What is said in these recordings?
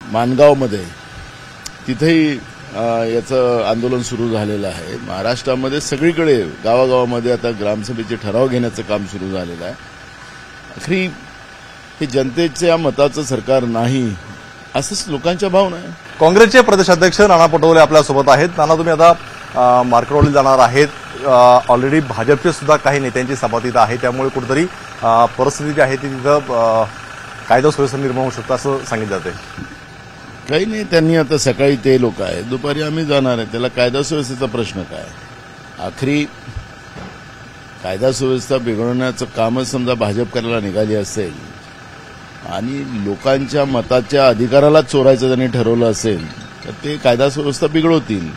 मानगावमध्ये तिथेही याचं आंदोलन सुरू झालेलं आहे। महाराष्ट्रामध्ये सगळीकडे गावागावामध्ये आता ग्रामसभेचे ठराव घेण्याचं काम सुरू झालेलं आहे। अखेरी हे जनतेच्या मताचं सरकार नाही असंच लोकांच्या भावना आहे। काँग्रेसचे प्रदेशाध्यक्ष नाना पटोले आपल्यासोबत आहेत। नाना, तुम्ही आता मार्केटवरती जाणार आहेत। ऑलरेडी भाजपचे सुद्धा काही नेत्यांची सभा तिथं आहे, त्यामुळे कुठेतरी परिस्थिती जी आहे ती तिथं कायदा सुव्यवस्था निर्माण होऊ शकतं असं सांगितलं जाते। काही नाही, त्यांनी आता सकाळी ते लोक आहेत, दुपारी आम्ही जाणार आहे। त्याला कायदा सुव्यवस्थेचा प्रश्न काय? आखरी कायदा सुव्यवस्था बिघडवण्याचं कामच समजा भाजप करायला निघाली असेल आणि लोकांच्या मताच्या अधिकाराला चोरायचं त्यांनी ठरवलं असेल तर ते कायदा सुव्यवस्था बिघडवतील।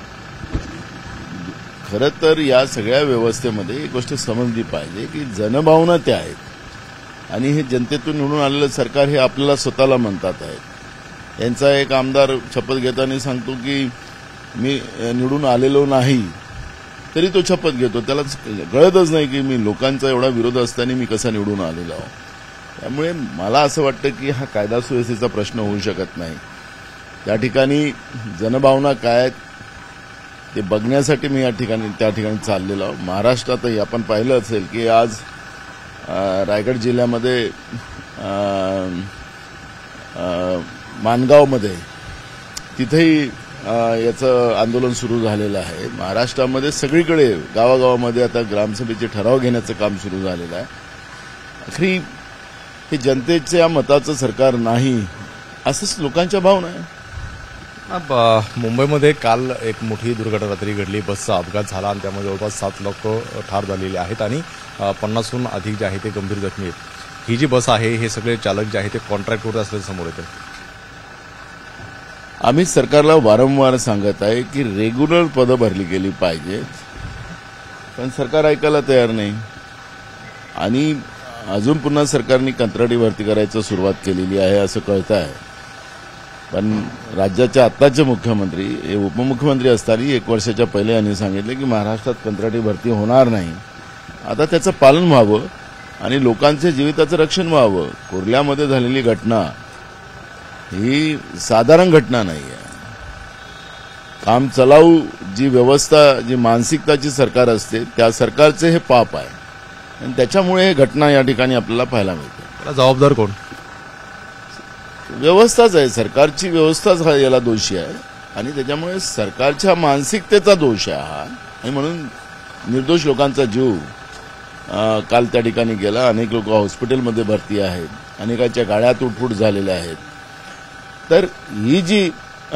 खरं तर या सगळ्या व्यवस्थेमध्ये एक गोष्ट समजली पाहिजे की जनभावना त्या आहेत आणि हे जनतेतून निवडून आलेलं सरकार हे आपल्याला स्वतःला म्हणतात आहेत। यांचा एक आमदार शपथ घेताना सांगतो की मी निवडून आलेलो नाही, तरी तो शपथ घेतो। त्याला कळतच नाही की मी लोकांचा एवढा विरोध असताना मी कसा निवडून आलेलो आहे। त्यामुळे मला असं वाटतं की हा कायदा सुव्यवस्थेचा प्रश्न होऊ शकत नाही। त्या ठिकाणी जनभावना काय आहेत ते बघण्यासाठी मी त्या ठिकाणी चाललेलो आहे। महाराष्ट्रातही आपण पाहिलं असेल की आज रायगड जिल्ह्यामध्ये मानगावमध्ये तिथेही याचं आंदोलन सुरू झालेलं आहे। महाराष्ट्रामध्ये सगळीकडे गावागावामध्ये आता ग्रामसभेचे ठराव घेण्याचं काम सुरू झालेलं आहे। अखेरी हे जनतेच्या मताचं सरकार नाही असंच लोकांच्या भावना आहे। मुंबईमध्ये काल एक मोठी दुर्घटना रात्री घडली, बसचा अपघात झाला आणि त्यामध्ये जवळपास 7 लोक ठार झालेले आहेत आणि 50हून अधिक जे आहे ते गंभीर जखमी आहेत। ही जी बस आहे हे सगळे चालक जे आहे ते कॉन्ट्रॅक्टवर असल्याचं समोर येतं। आम्ही सरकारला वारंवार सांगत आहे की रेग्युलर पदं भरली गेली पाहिजेत, पण सरकार ऐकायला तयार नाही आणि अजून पुन्हा सरकारने कंत्राटी भरती करायची सुरुवात केलेली आहे असं कळतं आहे। पण राज्याचे आत्ताचे मुख्यमंत्री हे उपमुख्यमंत्री असताना 1 वर्षाच्या पहिले यांनी सांगितले की महाराष्ट्रात कंत्राटी भरती होणार नाही। आता त्याचं पालन व्हावं आणि लोकांच्या जीविताचं रक्षण व्हावं। कुर्ल्यामध्ये झालेली घटना ही साधारण घटना नाही आहे। काम चलाऊ जी व्यवस्था, जी मानसिकताची सरकार असते त्या सरकारचे हे पाप आहे आणि त्याच्यामुळे हे घटना या ठिकाणी आपल्याला पाहायला मिळते। त्याला जबाबदार कोण? व्यवस्थाच आहे, सरकारची व्यवस्थाच हा याला दोषी आहे आणि त्याच्यामुळे सरकारच्या मानसिकतेचा दोष आहे हा। आणि म्हणून निर्दोष लोकांचा जीव काल त्या ठिकाणी गेला। अनेक लोक हॉस्पिटलमध्ये भरती आहेत, अनेकांच्या गाड्या तुटफूट झालेल्या आहेत। तर ही जी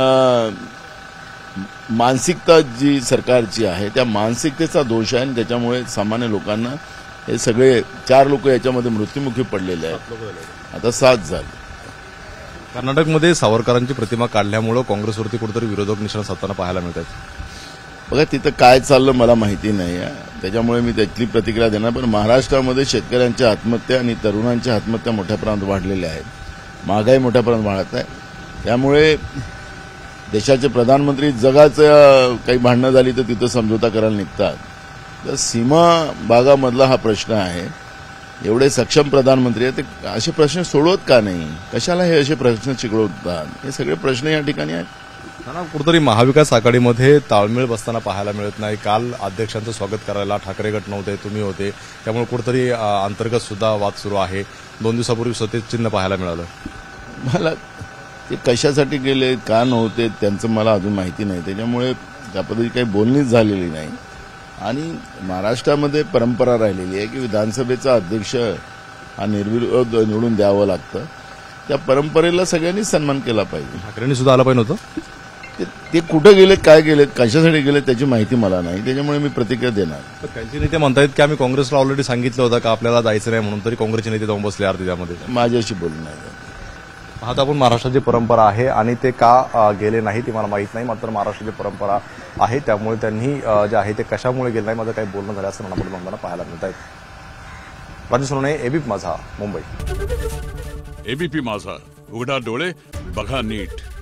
मानसिकता जी सरकारची आहे त्या मानसिकतेचा दोष आहे आणि त्याच्यामुळे सामान्य लोकांना हे सगळे 4 लोक याच्यामध्ये मृत्युमुखी पडलेले आहेत, आता 7 झाले। कर्नाटकमध्ये सावरकरांची प्रतिमा काढल्यामुळे काँग्रेसवरती कुठेतरी विरोधक निशाण साधताना पाहायला मिळतात। बघा तिथं काय चाललं मला माहिती नाही आहे, त्याच्यामुळे मी त्यातली प्रतिक्रिया देणार। पण महाराष्ट्रामध्ये शेतकऱ्यांच्या आत्महत्या आणि तरुणांच्या आत्महत्या मोठ्या प्रमाणात वाढलेल्या आहेत, महागाई मोठ्या प्रमाणात वाढत आहे। त्यामुळे देशाचे प्रधानमंत्री जगाचं काही भांडणं झाली तर तिथं समझोता करायला निघतात। तर सीमा भागामधला हा प्रश्न आहे। एवढे सक्षम प्रधानमंत्री आहेत ते असे प्रश्न सोडवत का नाही? कशाला हे असे प्रश्न चिघळवतात? हे सगळे प्रश्न या ठिकाणी आहेत। कुठेतरी महाविकास आघाडीमध्ये ताळमेळ बसताना पाहायला मिळत नाही। काल अध्यक्षांचं स्वागत करायला ठाकरे गट नव्हते, तुम्ही होते, त्यामुळे कुठेतरी अंतर्गत सुद्धा वाद सुरू आहे। 2 दिवसापूर्वी स्वतः चिन्ह पाहायला मिळालं। मला ते कशासाठी गेले का नव्हते त्यांचं मला अजून माहिती नाही, त्याच्यामुळे त्या पद्धती काही बोलणीच झालेली नाही। आणि महाराष्ट्रामध्ये परंपरा राहिलेली आहे की विधानसभेचा अध्यक्ष हा निर्विरोध निवडून द्यावं लागतं। त्या परंपरेला सगळ्यांनी सन्मान केला पाहिजे। ठाकरेंनी सुद्धा आलं पाहिजे होतं। ते कुठे गेलेत, काय गेलेत, कशासाठी गेलेत त्याची माहिती मला नाही, त्याच्यामुळे मी प्रतिक्रिया देणार। त्यांचे नेते म्हणतायत की आम्ही काँग्रेसला ऑलरेडी सांगितलं होतं का आपल्याला जायचं नाही म्हणून, तरी काँग्रेसचे नेते जाऊन बसले अर्धी त्यामध्ये। माझ्याशी बोलणं नाही। आता आपण महाराष्ट्राची परंपरा आहे आणि ते का गेले नाही ते मला माहीत नाही, मात्र महाराष्ट्राची परंपरा आहे त्यामुळे त्यांनी जे आहे ते कशामुळे गेले नाही माझं काही बोलणं झालं असं मला म्हणताना पाहायला मिळत आहे। राजेश सोनवणे, एबीपी माझा, मुंबई। एबीपी माझा, उघडा डोळे बघा नीट।